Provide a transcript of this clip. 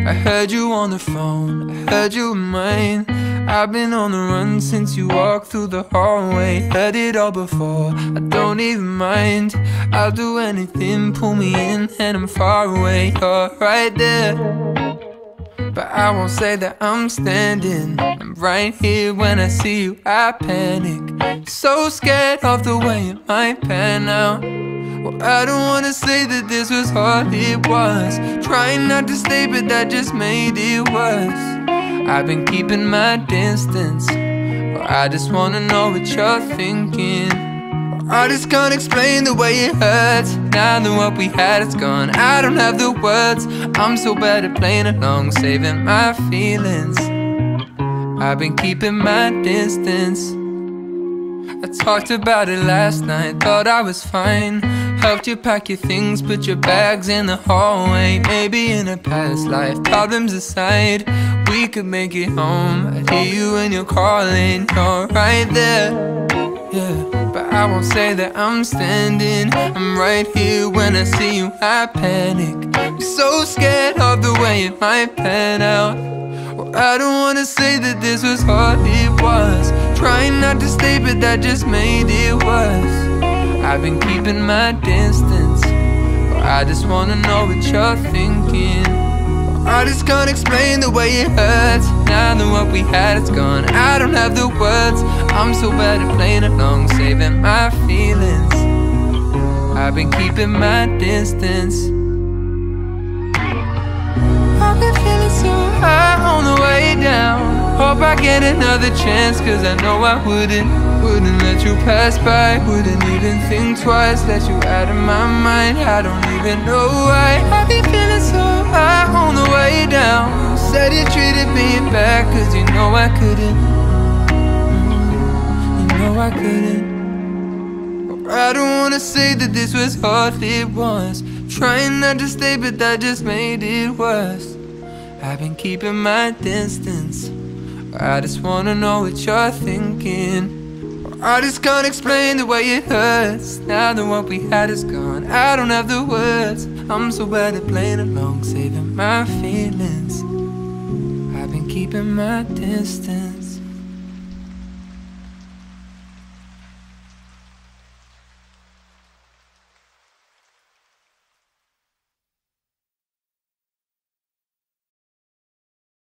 I heard you on the phone, I heard you were mine. I've been on the run since you walked through the hallway. Heard it all before, I don't even mind. I'll do anything, pull me in and I'm far away. You're right there, but I won't say that I'm standing. I'm right here when I see you, I panic. So scared of the way it might pan out. Well, I don't wanna say that this was all it was. Trying not to stay, but that just made it worse. I've been keeping my distance. Well, I just wanna know what you're thinking. Well, I just can't explain the way it hurts. Now that what we had is gone, I don't have the words. I'm so bad at playing along, saving my feelings. I've been keeping my distance. I talked about it last night, thought I was fine. Helped you pack your things, put your bags in the hallway. Maybe in a past life, problems aside, we could make it home. I hear you when you're calling, you're right there. Yeah, but I won't say that I'm standing. I'm right here when I see you, I panic. I'm so scared of the way it might pan out. Well, I don't wanna say that this was all it was. Trying not to stay, but that just made it worse. I've been keeping my distance. Well, I just wanna know what you're thinking. Well, I just can't explain the way it hurts. Now that what we had is gone, I don't have the words. I'm so bad at playing along, saving my feelings. I've been keeping my distance. I've been feeling so high on the way down. Hope I get another chance, cause I know I wouldn't let you pass by. Wouldn't even think twice, let you out of my mind. I don't even know why. I've been feeling so high on the way down. Said you treated me bad, cause you know I couldn't. You know I couldn't. I don't wanna say that this was all it was. Trying not to stay, but that just made it worse. I've been keeping my distance. I just wanna know what you're thinking. I just can't explain the way it hurts. Now that what we had is gone, I don't have the words. I'm so bad at playing along, saving my feelings. I've been keeping my distance.